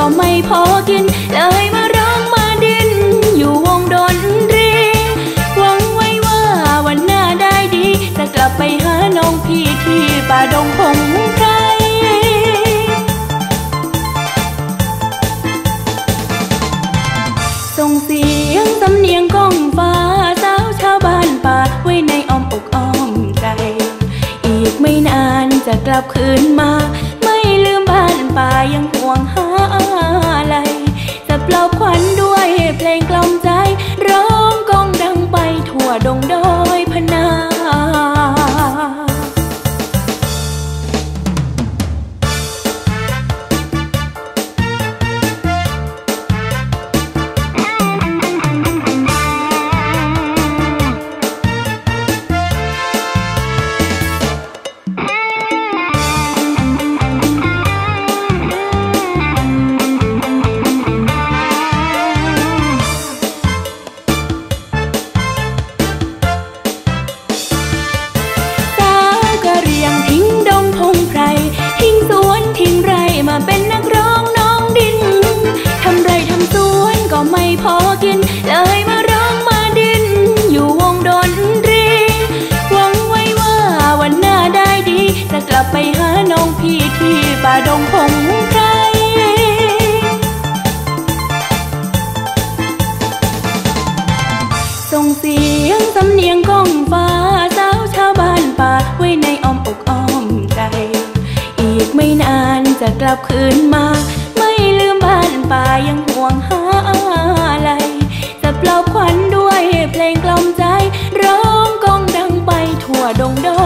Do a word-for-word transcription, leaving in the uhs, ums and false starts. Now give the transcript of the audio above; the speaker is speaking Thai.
ก็ไม่พอกินเลยมาร้องมาดิ้นอยู่วงดนตรีหวังไว้ว่าวันหน้าได้ดีจะกลับไปหาน้องพี่ที่ป่าดงพงไพรส่งเสียงสำเนียงก้องฟ้าสาวชาวบ้านป่าไว้ในอ้อมอกอ้อมใจอีกไม่นานจะกลับคืนมาไม่ลืมบ้านป่ายังห่วงหาอะไรจะปลอบขวัญด้วยเพลงกล่อมใจร้องก้องดังไปทั่วดงดอยพนาเป็นนักร้องน้องดินทำไรทำสวนก็ไม่พอกินเลยมาร้องมาดิ้นอยู่วงดนตรีหวังไว้ว่าวันหน้าได้ดีจะกลับไปหาน้องพี่ที่ป่าดงพงไพรส่งเสียงสำเนียงก้องฟ้าสาวชาวบ้านป่าไว้ในอ้อมอกอ้อมใจอีกไม่นานจะกลับคืนมาไม่ลืมบ้านป่ายังห่วงหาอะไรจะปลอบขวัญด้วยเพลงกล่อมใจร้องก้องดังไปทั่วดงดอย